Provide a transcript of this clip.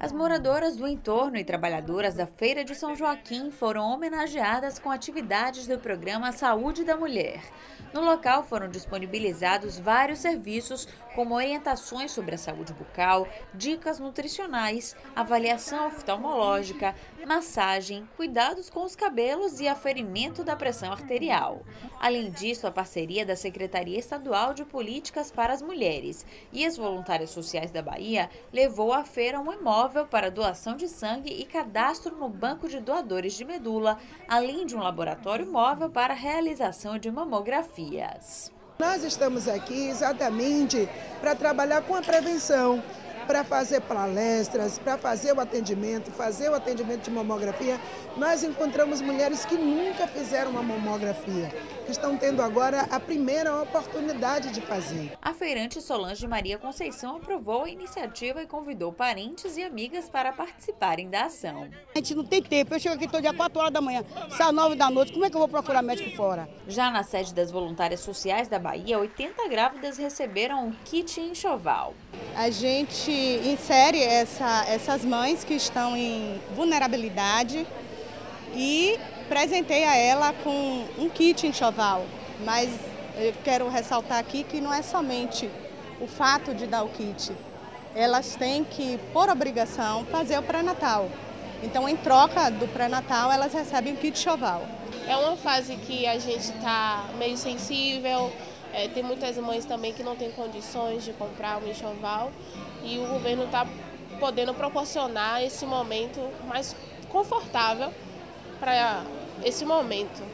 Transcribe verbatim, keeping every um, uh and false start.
As moradoras do entorno e trabalhadoras da Feira de São Joaquim foram homenageadas com atividades do programa Saúde da Mulher. No local foram disponibilizados vários serviços, como orientações sobre a saúde bucal, dicas nutricionais, avaliação oftalmológica, massagem, cuidados com os cabelos e aferimento da pressão arterial. Além disso, a parceria da Secretaria Estadual de Políticas para as Mulheres e as Voluntárias Sociais da Bahia levou à feira um imóvel para doação de sangue e cadastro no banco de doadores de medula, além de um laboratório móvel para a realização de mamografias. Nós estamos aqui exatamente para trabalhar com a prevenção, para fazer palestras, para fazer o atendimento, fazer o atendimento de mamografia. Nós encontramos mulheres que nunca fizeram uma mamografia, que estão tendo agora a primeira oportunidade de fazer. A feirante Solange Maria Conceição aprovou a iniciativa e convidou parentes e amigas para participarem da ação. A gente não tem tempo, eu chego aqui todo dia quatro horas da manhã, saio nove da noite, como é que eu vou procurar médico fora? Já na sede das Voluntárias Sociais da Bahia, oitenta grávidas receberam um kit enxoval. A gente insere essa, essas mães que estão em vulnerabilidade e presenteia ela com um kit enxoval. Mas eu quero ressaltar aqui que não é somente o fato de dar o kit. Elas têm que, por obrigação, fazer o pré-natal. Então, em troca do pré-natal, elas recebem o kit enxoval. É uma fase que a gente está meio sensível. É, tem muitas mães também que não têm condições de comprar um enxoval e o governo está podendo proporcionar esse momento mais confortável para esse momento.